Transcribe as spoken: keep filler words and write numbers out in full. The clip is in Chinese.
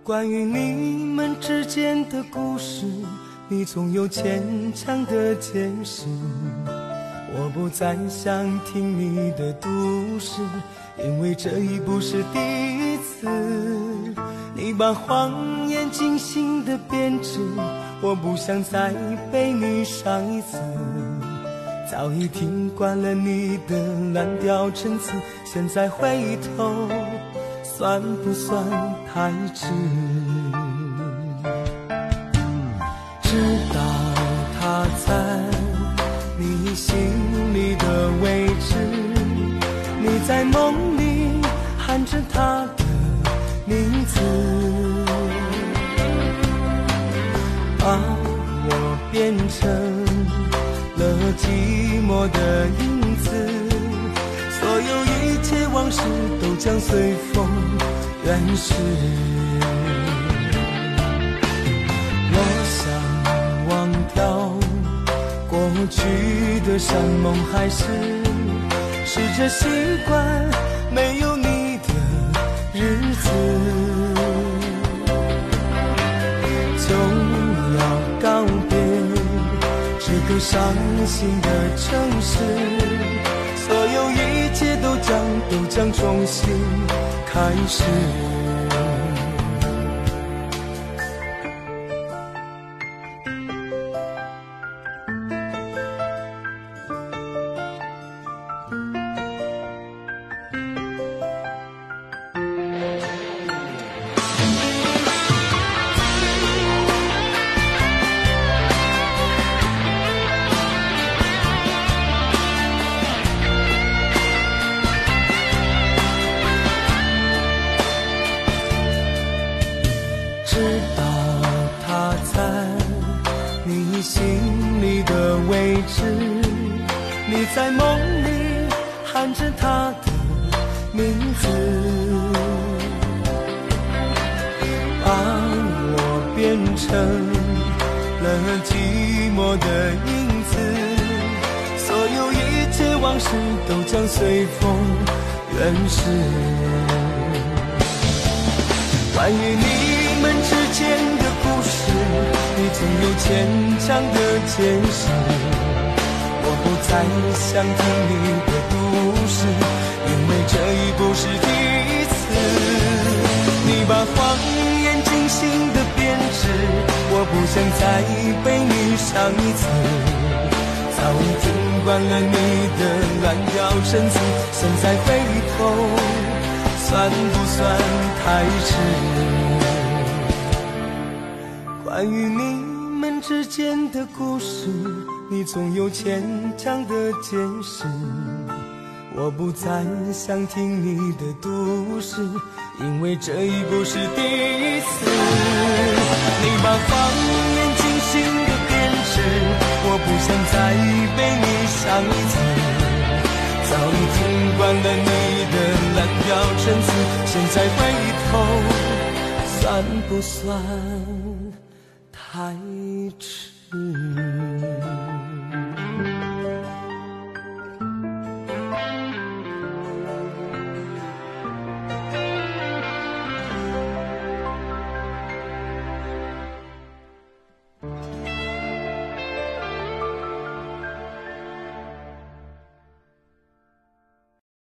关于你们之间的故事，你总有牵强的解释。我不再想听你的故事，因为这已不是第一次。你把谎言精心的编织，我不想再被你伤一次。早已听惯了你的滥调陈词，现在回头算不算太迟？知道他在你心里的位置，你在梦里喊着他的名字，把我变成了寂寞的影子，所有一切往事都将随风远逝。我想忘掉过去的山盟海誓，试着习惯没有你的日子，就要告别这个伤心的城市，所有一切都将都将重新开始。知道他在你心里的位置，你在梦里喊着他的名字，把我变成了寂寞的影子，所有一切往事都将随风远逝。关于你们之间的故事，你总有牵强的解释。我不再想听你的故事，因为这已不是第一次。你把谎言精心的编织，我不想再被你伤一次。早已听惯了你的乱调陈词，现在回头算不算太迟？关于你们之间的故事，你总有牵强的解释。我不再想听你的故事，因为这已不是第一次。你把谎言精心的编织，我不想再被你伤一次。早已听惯了你的滥调陈词，现在回头算不算太迟？